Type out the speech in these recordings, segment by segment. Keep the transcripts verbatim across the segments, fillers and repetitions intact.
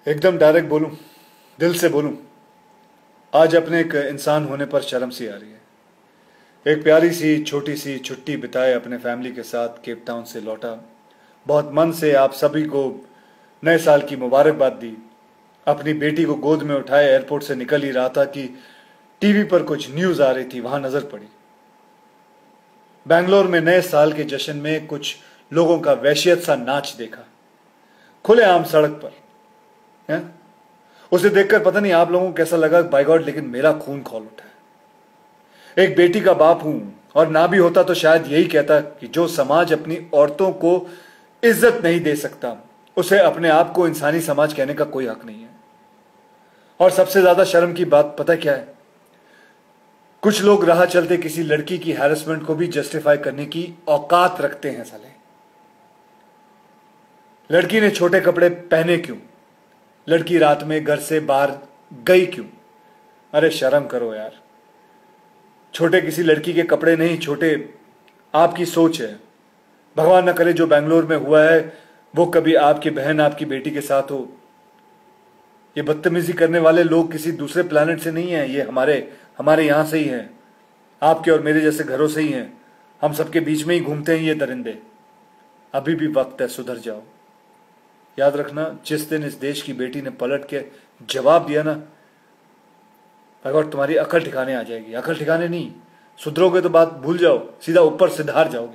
एकदम डायरेक्ट बोलूं, दिल से बोलूं, आज अपने एक इंसान होने पर शर्म सी आ रही है। एक प्यारी सी छोटी सी छुट्टी बिताए अपने फैमिली के साथ केप टाउन से लौटा। बहुत मन से आप सभी को नए साल की मुबारकबाद दी। अपनी बेटी को गोद में उठाए एयरपोर्ट से निकल ही रहा था कि टीवी पर कुछ न्यूज आ रही थी, वहां नजर पड़ी। बैंगलोर में नए साल के जश्न में कुछ लोगों का वहशियत सा नाच देखा, खुलेआम सड़क पर है? उसे देखकर पता नहीं आप लोगों को कैसा लगा, बाय गॉड, लेकिन मेरा खून खौल उठा है। एक बेटी का बाप हूं, और ना भी होता तो शायद यही कहता कि जो समाज अपनी औरतों को इज्जत नहीं दे सकता, उसे अपने आप को इंसानी समाज कहने का कोई हक नहीं है। और सबसे ज्यादा शर्म की बात पता क्या है? कुछ लोग राह चलते किसी लड़की की हैरेसमेंट को भी जस्टिफाई करने की औकात रखते हैं। साले, लड़की ने छोटे कपड़े पहने क्यों? लड़की रात में घर से बाहर गई क्यों? अरे शर्म करो यार। छोटे किसी लड़की के कपड़े नहीं, छोटे आपकी सोच है। भगवान न करे जो बैंगलोर में हुआ है वो कभी आपकी बहन, आपकी बेटी के साथ हो। ये बदतमीजी करने वाले लोग किसी दूसरे प्लेनेट से नहीं है, ये हमारे हमारे यहां से ही हैं, आपके और मेरे जैसे घरों से ही हैं। हम सबके बीच में ही घूमते हैं ये दरिंदे। अभी भी वक्त है, सुधर जाओ। याद रखना, जिस दिन इस देश की बेटी ने पलट के जवाब दिया ना, अगर तुम्हारी अकल ठिकाने आ जाएगी। अकल ठिकाने नहीं, सुधरोगे तो बात भूल जाओ, सीधा ऊपर सिधार जाओगे।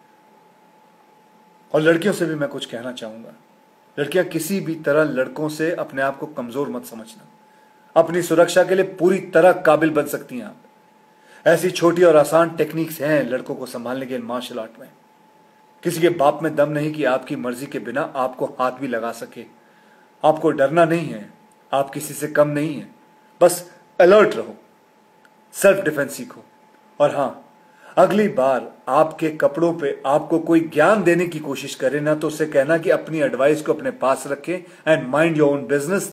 और लड़कियों से भी मैं कुछ कहना चाहूंगा, लड़कियां किसी भी तरह लड़कों से अपने आप को कमजोर मत समझना। अपनी सुरक्षा के लिए पूरी तरह काबिल बन सकती हैं आप। ऐसी छोटी और आसान टेक्निक्स हैं लड़कों को संभालने के मार्शल आर्ट में। किसी के बाप में दम नहीं कि आपकी मर्जी के बिना आपको हाथ भी लगा सके। आपको डरना नहीं है, आप किसी से कम नहीं है। बस अलर्ट रहो, सेल्फ डिफेंस सीखो। और हां, अगली बार आपके कपड़ों पे आपको कोई ज्ञान देने की कोशिश करे ना, तो उसे कहना कि अपनी एडवाइस को अपने पास रखें and mind your own business.